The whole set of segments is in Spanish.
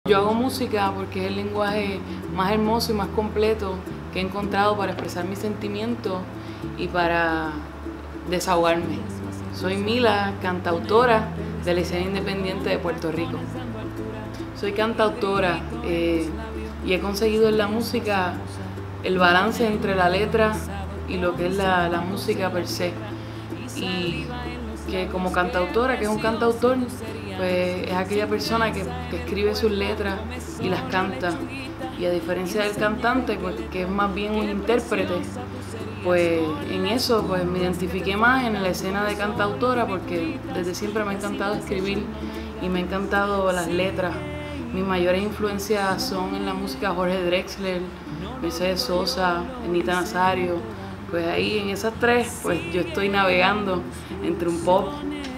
Yo hago música porque es el lenguaje más hermoso y más completo que he encontrado para expresar mis sentimientos y para desahogarme. Soy Mila, cantautora de la escena independiente de Puerto Rico. Soy cantautora y he conseguido en la música el balance entre la letra y lo que es la música per se. Y que como cantautora, que es un cantautor, pues es aquella persona que escribe sus letras y las canta. Y a diferencia del cantante, pues, que es más bien un intérprete, pues en eso pues me identifiqué más en la escena de cantautora porque desde siempre me ha encantado escribir y me ha encantado las letras. Mis mayores influencias son en la música Jorge Drexler, Mercedes Sosa, Anita Nazario. Pues ahí en esas tres pues yo estoy navegando entre un pop,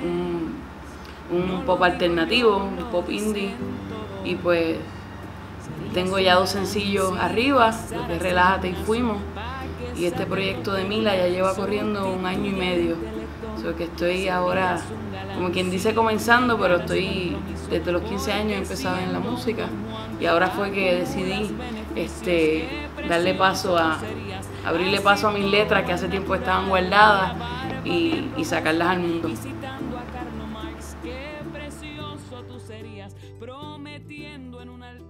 un pop alternativo, un pop indie, y pues tengo ya 2 sencillos arriba, lo que es Relájate y Fuimos, y este proyecto de Mila ya lleva corriendo 1 año y medio, o sea que estoy ahora, como quien dice, comenzando, pero estoy desde los 15 años he empezado en la música y ahora fue que decidí darle paso abrirle paso a mis letras que hace tiempo estaban guardadas y sacarlas al mundo. Qué precioso tú serías, prometiendo en un altar.